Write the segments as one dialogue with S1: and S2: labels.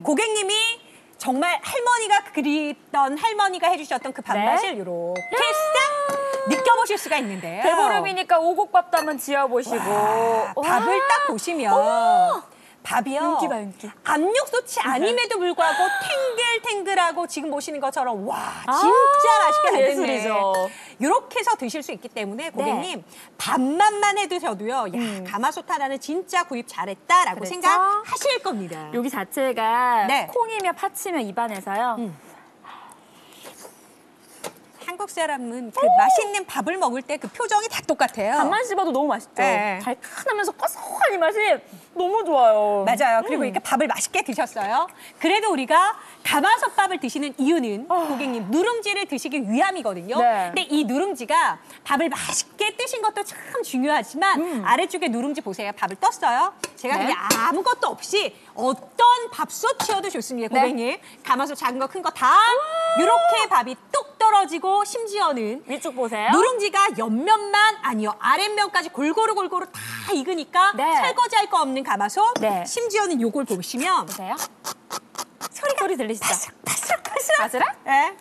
S1: 고객님이 정말 할머니가 그리던 할머니가 해주셨던 그 밥맛을 이렇게 싹 느껴보실 수가 있는데요.
S2: 대보름이니까 오곡밥도 한번 지어보시고.
S1: 밥을 딱 보시면 밥이요.
S2: 윤기가 윤기.
S1: 압력솥이 아님에도 불구하고 탱글탱글하고 지금 보시는 것처럼 와 진짜 맛있게 잘 됐네.
S2: 예술이죠.
S1: 이렇게 해서 드실 수 있기 때문에 고객님 밥맛만 해드셔도요. 야 가마솥 하나는 진짜 구입 잘했다라고
S2: 그렇죠?
S1: 생각하실 겁니다.
S2: 여기 자체가
S1: 네.
S2: 콩이며 파치며 입안에서요.
S1: 한국 사람은 그 맛있는 밥을 먹을 때 그 표정이 다 똑같아요.
S2: 밥만 씹어도 너무 맛있죠.
S1: 네.
S2: 달큰하면서 고소한 이 맛이 너무 좋아요.
S1: 맞아요. 그리고 이렇게 밥을 맛있게 드셨어요. 그래도 우리가 가마솥밥을 드시는 이유는 고객님 누룽지를 드시기 위함이거든요.
S2: 네.
S1: 근데 이 누룽지가 밥을 맛있게 뜨신 것도 참 중요하지만 아래쪽에 누룽지 보세요. 밥을 떴어요. 제가
S2: 네.
S1: 그냥 아무것도 없이 어떤 밥솥이어도 좋습니다. 고객님. 가마솥 작은 거 큰 거 다 이렇게 밥이 뚝 떨어지고 심지어는
S2: 위쪽 보세요.
S1: 누룽지가 옆면만 아니요 아랫면까지 골고루 다 익으니까
S2: 네.
S1: 설거지할 거 없는 가마솥.
S2: 네.
S1: 심지어는 요걸 보시면
S2: 보세요. 소리 들리시죠?
S1: 바스락.
S2: 바스락?
S1: 네.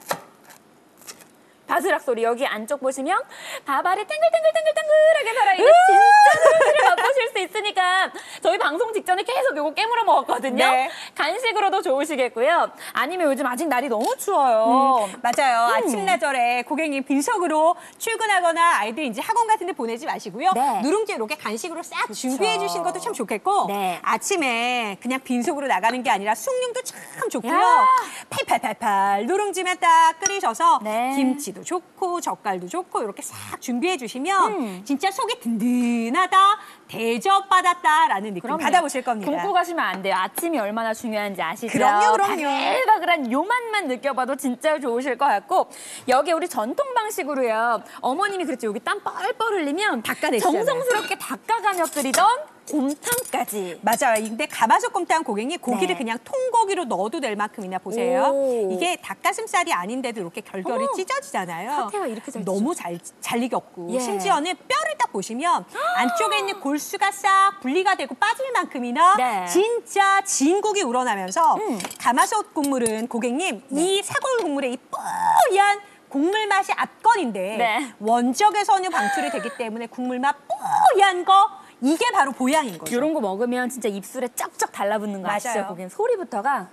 S2: 바스락 소리. 여기 안쪽 보시면 밥알이 탱글탱글탱글탱글하게 살아있는 진짜 누룽지를 맛보실 수 있으니까 저희 방송 직전에 계속 요거 깨물어 먹었거든요.
S1: 네.
S2: 간식으로도 좋으시겠고요. 아니면 요즘 아직 날이 너무 추워요.
S1: 맞아요. 아침나절에 고객님 빈속으로 출근하거나 아이들 이제 학원 같은 데 보내지 마시고요.
S2: 네.
S1: 누룽지 이렇게 간식으로 싹 준비해 주신 것도 참 좋겠고
S2: 네.
S1: 아침에 그냥 빈속으로 나가는 게 아니라 숭늉도 참 좋고요.
S2: 야.
S1: 팔팔팔팔 누룽지만 딱 끓이셔서
S2: 네.
S1: 김치도 좋고 젓갈도 좋고 이렇게 싹 준비해 주시면 진짜 속이 든든하다, 대접받았다라는 느낌
S2: 그럼요.
S1: 받아보실 겁니다.
S2: 굶고 가시면 안 돼요. 아침이 얼마나 중요한지 아시죠?
S1: 그럼요.
S2: 바글바글한 요 맛만 느껴봐도 진짜 좋으실 것 같고 여기 우리 전통 방식으로요. 어머님이 그랬죠. 여기 땀 뻘뻘 흘리면
S1: 닦아내시잖아요.
S2: 정성스럽게 닦아가며 끓이던 곰탕까지.
S1: 맞아요. 근데 가마솥 곰탕 고객님 고기를
S2: 네.
S1: 그냥 통고기로 넣어도 될 만큼이나 보세요.
S2: 오.
S1: 이게 닭가슴살이 아닌데도 이렇게 결결이
S2: 어머.
S1: 찢어지잖아요.
S2: 사태가 이렇게 잘
S1: 너무 잘 익었고
S2: 예.
S1: 심지어는 뼈를 딱 보시면 안쪽에 있는 골수가 싹 분리가 되고 빠질 만큼이나
S2: 네.
S1: 진짜 진국이 우러나면서 가마솥 국물은 고객님 이 사골 국물의 이 뽀얀 국물 맛이 압권인데
S2: 네.
S1: 원적외선이 방출이 되기 때문에 국물 맛 뽀얀 거 이게 바로 보양인 거죠.
S2: 이런 거 먹으면 진짜 입술에 쩍쩍 달라붙는 거 아시죠?
S1: 맞아요.
S2: 고객님 소리부터가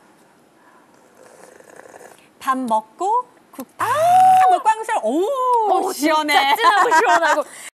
S1: 밥 먹고 국물 꽝살 오 시원해.
S2: 진짜 진하고 시원하고